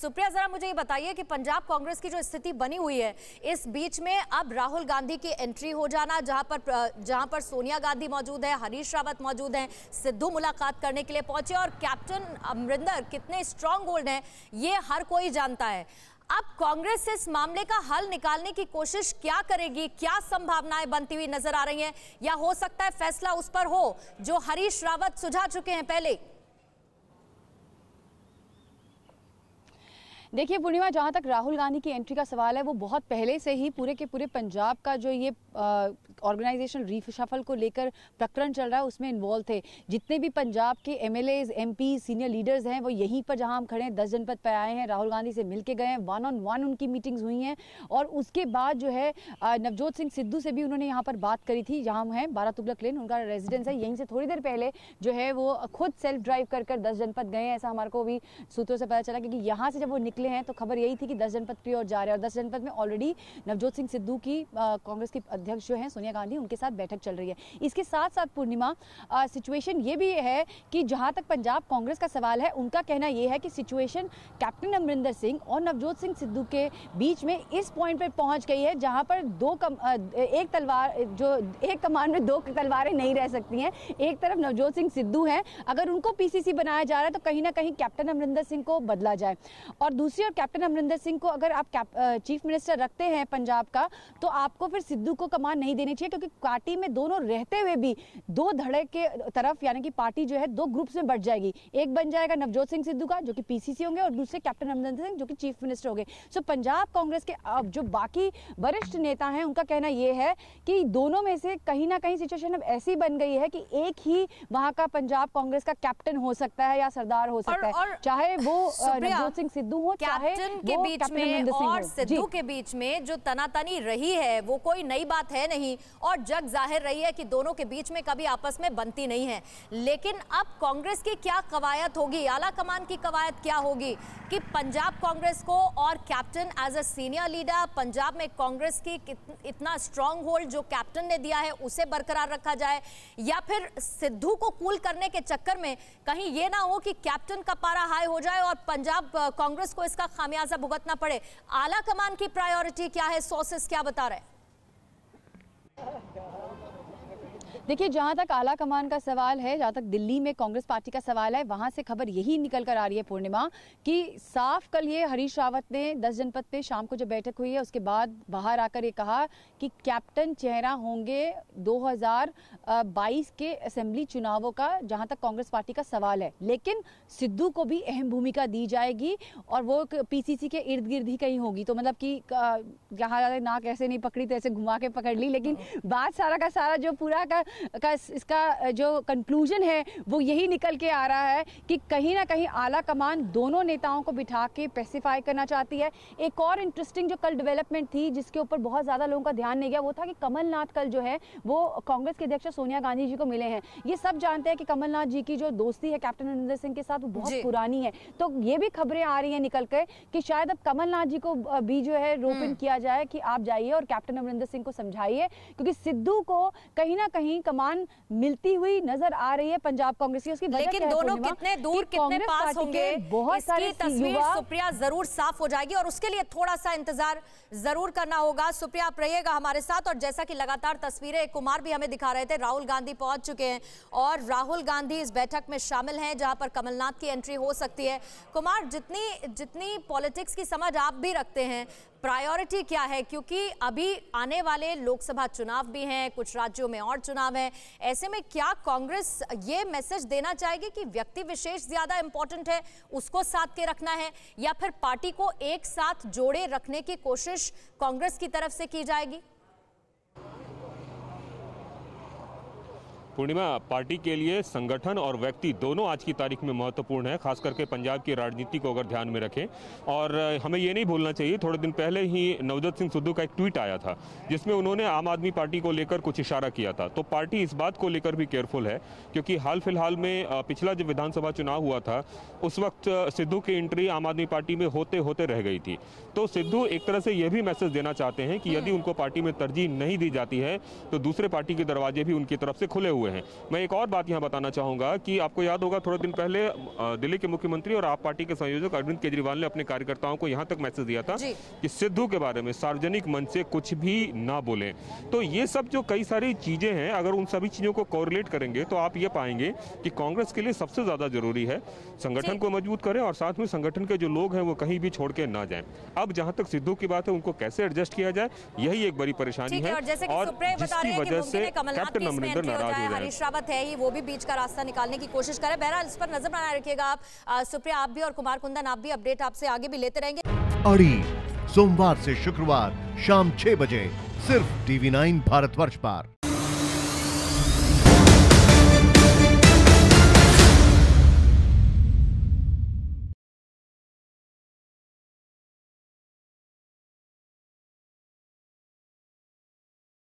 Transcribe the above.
सुप्रिया, जरा मुझे ये बताइए कि पंजाब कांग्रेस की जो स्थिति बनी हुई है, इस बीच में अब राहुल गांधी की एंट्री हो जाना, जहां पर सोनिया गांधी मौजूद है, हरीश रावत मौजूद हैं, सिद्धू मुलाकात करने के लिए पहुंचे और कैप्टन अमरिंदर कितने स्ट्रांग होल्ड हैं ये हर कोई जानता है। अब कांग्रेस इस मामले का हल निकालने की कोशिश क्या करेगी? क्या संभावनाएं बनती हुई नजर आ रही हैं, या हो सकता है फैसला उस पर हो जो हरीश रावत सुझा चुके हैं पहले? देखिए पूर्णिमा, जहाँ तक राहुल गांधी की एंट्री का सवाल है, वो बहुत पहले से ही पूरे के पूरे पंजाब का जो ये ऑर्गेनाइजेशन रीशफल को लेकर प्रकरण चल रहा है उसमें इन्वॉल्व थे। जितने भी पंजाब के एमएलएज, एमपी, सीनियर लीडर्स हैं वो यहीं पर जहाँ हम खड़े हैं 10 जनपद पर आए हैं, राहुल गांधी से मिलके गए हैं, 1-on-1 उनकी मीटिंग्स हुई हैं। और उसके बाद जो है नवजोत सिंह सिद्धू से भी उन्होंने यहाँ पर बात करी थी, जहाँ है 12 तुगलक लेन उनका रेजिडेंस है। यहीं से थोड़ी देर पहले जो है वो खुद सेल्फ ड्राइव कर 10 जनपद गए हैं, ऐसा हमारे को भी सूत्रों से पता चला। क्योंकि यहाँ से जब वो निकले हैं तो खबर यही थी कि 10 जनपद की ओर जा रहे हैं, और 10 जनपद में ऑलरेडी नवजोत सिंह सिद्धू की कांग्रेस की अध्यक्ष जो हैं सोनिया गांधी, उनके साथ बैठक चल रही है। इसके साथ साथ पूर्णिमा, सिचुएशन ये भी है कि जहां तक पंजाब कांग्रेस का सवाल है, उनका कहना यह है कि सिचुएशन कैप्टन अमरिंदर सिंह और नवजोत सिंह सिद्धू के बीच में इस पॉइंट पर पहुंच गई है जहां पर एक कमान में दो तलवारें नहीं रह सकती हैं। एक तरफ नवजोत सिंह सिद्धू हैं, अगर उनको पीसीसी बनाया जा रहा है तो कहीं ना कहीं कैप्टन अमरिंदर सिंह को बदला जाए, और दूसरी ओर कैप्टन अमरिंदर सिंह को अगर आप चीफ मिनिस्टर रखते हैं पंजाब का, तो आपको फिर सिद्धू को कमान नहीं देनी चाहिए, क्योंकि पार्टी में दोनों रहते हुए भी दो धड़े के तरफ, यानी कि पार्टी जो है दो ग्रुप्स में बढ़ जाएगी। एक बन जाएगा नवजोत सिंह सिद्धू का जो कि पीसीसी होंगे, और दूसरे कैप्टन अमरिंदर सिंह जो कि चीफ मिनिस्टर होंगे। सो पंजाब कांग्रेस के जो बाकी वरिष्ठ नेता हैं उनका कहना यह है कि दोनों में से कहीं ना कहीं सिचुएशन अब ऐसी बन गई है कि एक ही वहां का पंजाब कांग्रेस का कैप्टन हो सकता है या सरदार हो सकता है, चाहे वो नवजोत सिंह सिद्धू हो, चाहे के बीच में और सिद्धू के बीच में जो तनातनी रही है वो कोई नई बात है नहीं, और जग जाहिर रही है कि दोनों के बीच में कभी आपस में बनती नहीं है। लेकिन अब कांग्रेस की क्या कवायद होगी, आला कमान की कवायद क्या होगी कि पंजाब कांग्रेस को और captain as a senior leader Punjab में कांग्रेस की इतना स्ट्रांग होल्ड जो कैप्टन ने दिया है उसे बरकरार रखा जाए, या फिर सिद्धू को कूल करने के चक्कर में कहीं ये ना हो कि कैप्टन का पारा हाई हो जाए और पंजाब कांग्रेस को इसका खामियाजा भुगतना पड़े। आला कमान की प्रायोरिटी क्या है, सोर्सेस क्या बता रहे हैं? देखिए, जहां तक आला कमान का सवाल है, जहां तक दिल्ली में कांग्रेस पार्टी का सवाल है, वहां से खबर यही निकल कर आ रही है पूर्णिमा कि साफ कल ये हरीश रावत ने 10 जनपद पे शाम को जब बैठक हुई है उसके बाद बाहर आकर ये कहा कि कैप्टन चेहरा होंगे 2022 के असेंबली चुनावों का, जहां तक कांग्रेस पार्टी का सवाल है। लेकिन सिद्धू को भी अहम भूमिका दी जाएगी और वो पीसीसी के इर्द गिर्द ही कहीं होगी। तो मतलब कि कहा नाक ऐसे नहीं पकड़ी तो ऐसे घुमा के पकड़ ली, लेकिन बात सारा का सारा जो पूरा का इसका जो कंक्लूजन है वो यही निकल के आ रहा है कि कहीं ना कहीं आला कमान दोनों नेताओं को बिठा के पेसिफाई करना चाहती है। एक और इंटरेस्टिंग जो कल डेवलपमेंट थी जिसके ऊपर बहुत ज्यादा लोगों का ध्यान नहीं गया, वो था कि कमलनाथ कल जो है वो कांग्रेस के अध्यक्ष सोनिया गांधी जी को मिले हैं। ये सब जानते हैं कि कमलनाथ जी की जो दोस्ती है कैप्टन अमरिंदर सिंह के साथ वो बहुत पुरानी है, तो ये भी खबरें आ रही है निकल के कि शायद अब कमलनाथ जी को भी जो है रोप इन किया जाए कि आप जाइए और कैप्टन अमरिंदर सिंह को समझाइए, क्योंकि सिद्धू को कहीं ना कहीं कमान मिलती हुई नजर आ रही है पंजाब कांग्रेस की। उसकी लेकिन दोनों कितने दूर कितने पास होंगे इसकी तस्वीर सुप्रिया जरूर साफ हो जाएगी, और उसके लिए थोड़ा सा इंतजार जरूर करना होगा। सुप्रिया, आप रहिएगा हमारे साथ। और जैसा कि लगातार तस्वीरें कुमार भी हमें दिखा रहे थे, राहुल गांधी पहुंच चुके हैं और राहुल गांधी इस बैठक में शामिल हैं जहां पर कमलनाथ की एंट्री हो सकती है। कुमार, जितनी पॉलिटिक्स की समझ आप भी रखते हैं, प्रायोरिटी क्या है, क्योंकि अभी आने वाले लोकसभा चुनाव भी हैं, कुछ राज्यों में और चुनाव हैं, ऐसे में क्या कांग्रेस ये मैसेज देना चाहेगी कि व्यक्ति विशेष ज्यादा इंपॉर्टेंट है, उसको साथ के रखना है, या फिर पार्टी को एक साथ जोड़े रखने की कोशिश कांग्रेस की तरफ से की जाएगी? पूर्णिमा, पार्टी के लिए संगठन और व्यक्ति दोनों आज की तारीख में महत्वपूर्ण है, खास करके पंजाब की राजनीति को अगर ध्यान में रखें। और हमें ये नहीं भूलना चाहिए, थोड़े दिन पहले ही नवजोत सिंह सिद्धू का एक ट्वीट आया था जिसमें उन्होंने आम आदमी पार्टी को लेकर कुछ इशारा किया था। तो पार्टी इस बात को लेकर भी केयरफुल है, क्योंकि हाल फिलहाल में पिछला जब विधानसभा चुनाव हुआ था उस वक्त सिद्धू की एंट्री आम आदमी पार्टी में होते होते रह गई थी। तो सिद्धू एक तरह से यह भी मैसेज देना चाहते हैं कि यदि उनको पार्टी में तरजीह नहीं दी जाती है तो दूसरे पार्टी के दरवाजे भी उनकी तरफ से खुले हुए हुए हैं। मैं एक और बात यहाँ बताना चाहूँगा कि आपको याद होगा थोड़े दिन पहले दिल्ली के मुख्यमंत्री और आप पार्टी के संयोजक अरविंद केजरीवाल ने अपने कार्यकर्ताओं को यहाँ तक मैसेज दिया था कि सिद्धू के बारे में सार्वजनिक मंच से कुछ भी ना बोलें। तो ये सब जो कई सारी चीज़ें हैं, अगर उन सभी चीज़ों को कोरिलेट करेंगे तो आप ये पाएंगे कि कांग्रेस के लिए सबसे ज़्यादा जरूरी है संगठन को मजबूत करें और साथ में संगठन के जो लोग हैं वो कहीं भी छोड़ के ना जाएं। अब जहाँ तक सिद्धू की बात है, उनको कैसे एडजस्ट किया जाए, यही एक बड़ी परेशानी है और जिसकी वजह से कैप्टन अमरिंदर नाराज हो जाए। हरीश रावत है ही, वो भी बीच का रास्ता निकालने की कोशिश करे। बहरहाल इस पर नजर बनाए रखिएगा आप। सुप्रिया आप भी और कुमार कुंदन आप भी, अपडेट आपसे आगे भी लेते रहेंगे। अड़ी सोमवार से शुक्रवार शाम 6 बजे सिर्फ TV9 भारतवर्ष पर।